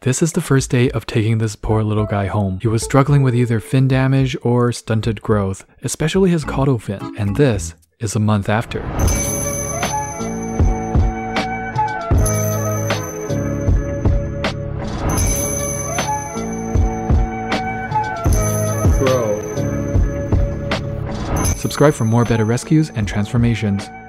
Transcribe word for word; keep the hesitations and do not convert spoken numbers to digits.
This is the first day of taking this poor little guy home. He was struggling with either fin damage or stunted growth, especially his caudal fin, and this is a month after. Subscribe for more Betta rescues and transformations.